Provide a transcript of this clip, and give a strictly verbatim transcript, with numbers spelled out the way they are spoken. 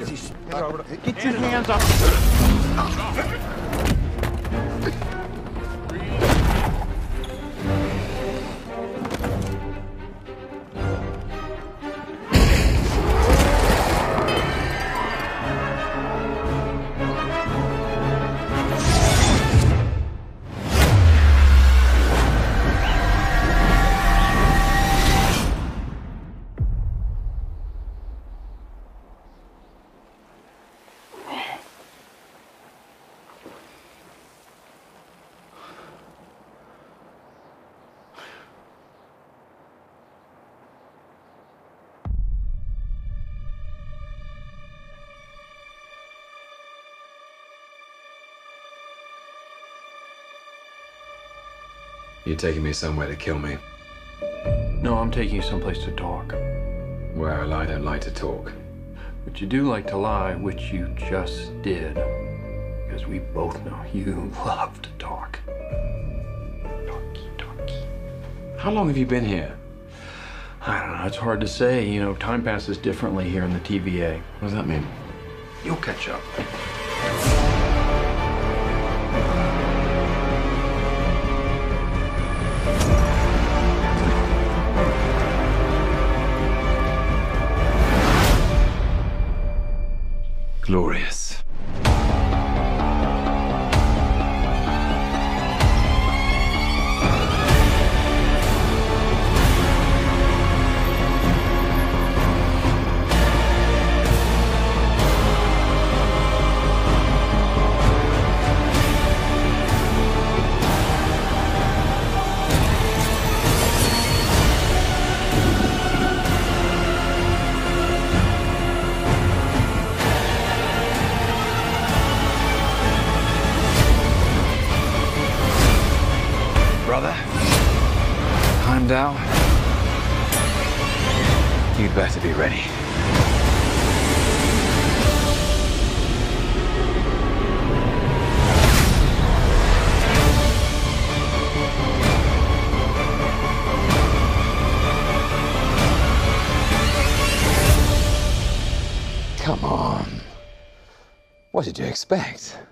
Get your hands up. You're taking me somewhere to kill me. No, I'm taking you someplace to talk. Well, I don't like to talk. But you do like to lie, which you just did. Because we both know you love to talk. Talky, talky. How long have you been here? I don't know, it's hard to say. You know, time passes differently here in the T V A. What does that mean? You'll catch up. Glorious. Brother, Heimdall, you'd better be ready. Come on. What did you expect?